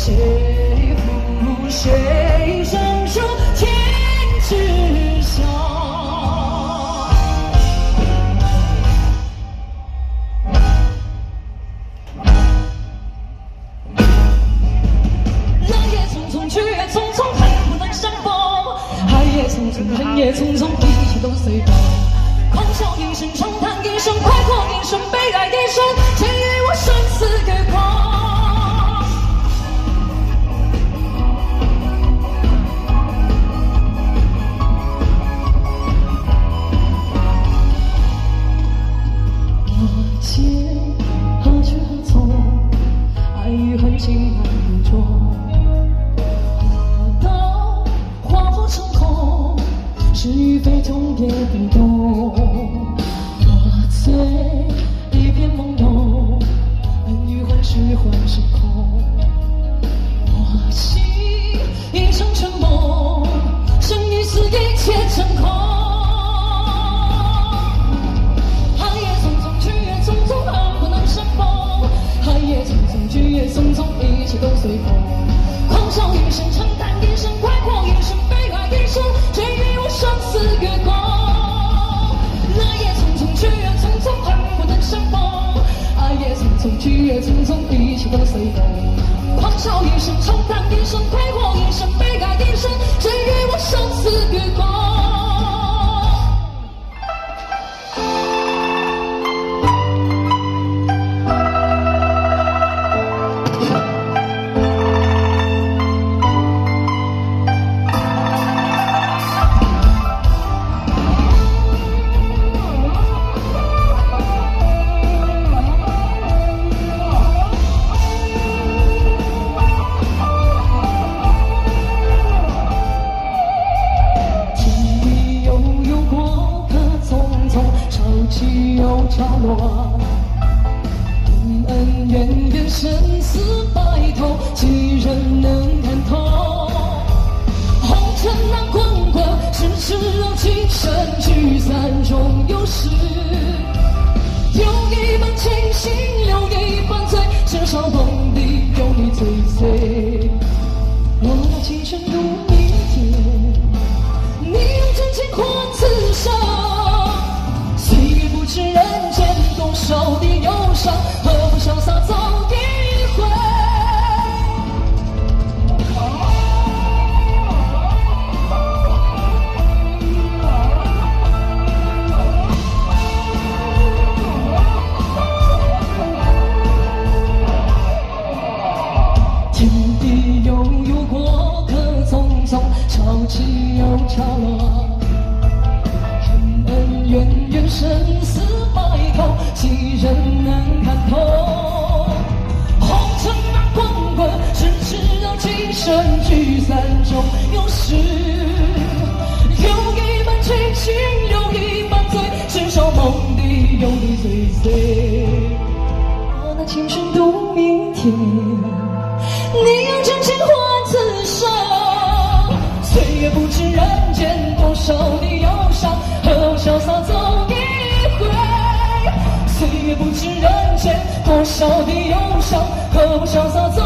谁负谁伸手天之下。来也匆匆，去也匆匆，恨不能相逢。爱也匆匆，人也匆匆，一切都随风。狂笑一声，长叹一声，快活一生，悲哀一生，谁与我生死与共？我借何去何从？爱与恨，情难独钟。何到化作成空？是与非，终也不懂。我醉一片朦胧，恩与恨，是幻是空。我心一场沉梦，生与死，一切成空。爱也匆匆，去也匆匆，恨不能相逢。爱也匆匆，去也匆匆，一切都随风。狂笑一声，长叹一声，快活一生，悲哀一生，谁与我生死与共？来也匆匆，去也匆匆，恨不能相逢。爱也匆匆，去也匆匆，一切都随风。狂笑一声，长叹一声，快活一生，悲哀一生，谁与我生死与共？起又潮落，恩怨怨，生死白头，几人能看透？红尘难滚滚，世事有情，深聚散终有时。有一半清醒，有一半醉，至少梦里有你最碎。我拿青春度明天，你用真情换此生。岁月不知人间多少的忧伤，何不潇洒走一回？天地悠悠，过客匆匆，潮起又潮落。恩怨生死白头，几人能看透？红尘难滚滚，世事有情，深聚散终有时。有一半清醒，有一半醉，至少梦里有你最碎。我拿青春度明天，你用真情换此生。岁月不知人间多少的忧伤，何不潇洒走一回？岁月不知人间多少的忧伤，何不潇洒走